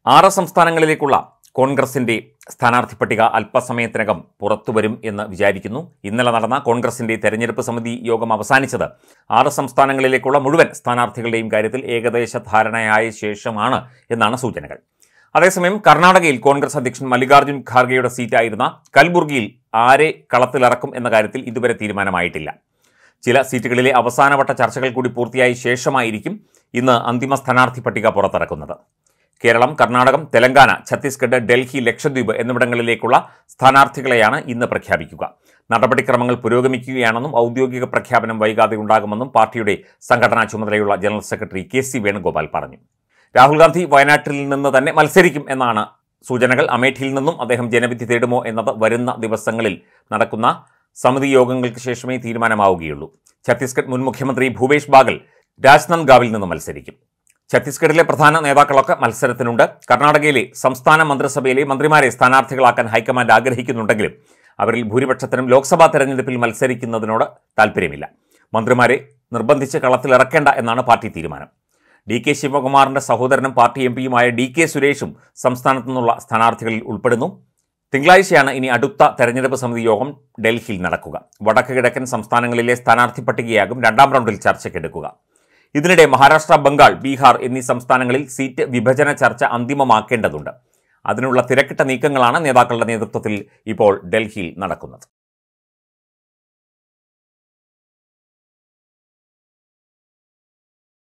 6 സംസ്ഥാനങ്ങളിലേക്കുള്ള കോൺഗ്രസിന്റെ സ്ഥാനാർത്ഥി പട്ടിക അല്പസമയത്തിനകം പുറത്തുവരും എന്ന് വിചാരിക്കുന്നു. ഇന്നലെ നടന്ന കോൺഗ്രസിന്റെ തെരഞ്ഞെടുപ്പ് സമിതി യോഗം അവസാനിച്ചത് 6 സംസ്ഥാനങ്ങളിലേക്കുള്ള മുഴുവൻ സ്ഥാനാർത്ഥികളുടെയും കാര്യത്തിൽ ഏകദേശ ധാരണയായ ശേഷമാണ് എന്നാണ് സൂചനകൾ. അതേസമയം കർണാടകയിൽ കോൺഗ്രസ് അധ്യക്ഷൻ മല്ലികാർജ്ജുൻ ഖാർഗെയുടെ സീറ്റായിരുന്ന കൽബുർഗിയിൽ ആരെ കളത്തിലിറക്കും എന്ന കാര്യത്തിൽ ഇതുവരെ തീരുമാനമായിട്ടില്ല. ചില സീറ്റുകളിലെ അവസാനവട്ട ചർച്ചകൾ കൂടി പൂർത്തിയായ ശേഷമായിരിക്കും ഇന്ന് അന്തിമ സ്ഥാനാർത്ഥി പട്ടിക പുറത്തിറക്കുന്നത്. കേരളം, കർണാടകം, തെലങ്കാന, ഛത്തീസ്ഗഡ്, ഡൽഹി, ലക്ഷദ്വീപ് എന്നിവിടങ്ങളിലേക്കുള്ള സ്ഥാനാർത്ഥികളെയാണ് ഇന്ന് പ്രഖ്യാപിക്കുക. നടപടിക്രമങ്ങൾ പുരോഗമിക്കുകയാണെന്നും ഔദ്യോഗിക പ്രഖ്യാപനം വൈകാതെ ഉണ്ടാകുമെന്നും പാർട്ടിയുടെ സംഘടനാ ചുമതലയുള്ള ജനറൽ സെക്രട്ടറി കെ.സി. വേണുഗോപാൽ പറഞ്ഞു. രാഹുൽ ഗാന്ധി വയനാട്ടിൽ നിന്ന് തന്നെ മത്സരിക്കും എന്നാണ് സൂചനകൾ. അമേഠിയിൽ നിന്നും അദ്ദേഹം ജനവിധി തേടുമോ എന്നത് വരുന്ന ദിവസങ്ങളിൽ നടക്കുന്ന സമിതി യോഗങ്ങൾക്ക് ശേഷമേ തീരുമാനമാവുകയുള്ളൂ. ഛത്തീസ്ഗഡ് മുൻ മുഖ്യമന്ത്രി ഭൂപേഷ് ബാഗൽ രാജ്നന്ദ്ഗാവിൽ നിന്ന് മത്സരിക്കും. ഛത്തീസ്ഗഡിലെ പ്രധാന നേതാക്കളൊക്കെ മത്സരത്തിനുണ്ട്. കർണാടകയിലെ സംസ്ഥാന മന്ത്രിസഭയിലെ മന്ത്രിമാരെ സ്ഥാനാർത്ഥികളാക്കാൻ ഹൈക്കമാൻഡ് ആഗ്രഹിക്കുന്നുണ്ടെങ്കിലും അവരിൽ ഭൂരിപക്ഷത്തിനും ലോക്സഭാ തെരഞ്ഞെടുപ്പിൽ മത്സരിക്കുന്നതിനോട് താൽപ്പര്യമില്ല. മന്ത്രിമാരെ നിർബന്ധിച്ച് കളത്തിലിറക്കേണ്ട എന്നാണ് പാർട്ടി തീരുമാനം. ഡി.കെ. ശിവകുമാറിന്റെ സഹോദരനും പാർട്ടി എംപിയുമായ ഡി.കെ. സുരേഷും സംസ്ഥാനത്തു നിന്നുള്ള സ്ഥാനാർത്ഥികളിൽ ഉൾപ്പെടുന്നു. തിങ്കളാഴ്ചയാണ് ഇനി അടുത്ത തെരഞ്ഞെടുപ്പ് സമിതി യോഗം ഡൽഹിയിൽ നടക്കുക. വടക്ക് കിഴക്കൻ സംസ്ഥാനങ്ങളിലെ സ്ഥാനാർത്ഥി പട്ടികയാകും 2ാം റൗണ്ടിൽ ചർച്ചയ്ക്കെടുക്കുക. ഇതിനിടെ മഹാരാഷ്ട്ര, ബംഗാൾ, ബീഹാർ എന്നീ സംസ്ഥാനങ്ങളിൽ സീറ്റ് വിഭജന ചർച്ച അന്തിമമാക്കേണ്ടതുണ്ട്. അതിനുള്ള തിരക്കിട്ട നീക്കങ്ങളാണ് നേതാക്കളുടെ നേതൃത്വത്തിൽ ഇപ്പോൾ ഡൽഹിയിൽ നടക്കുന്നത്.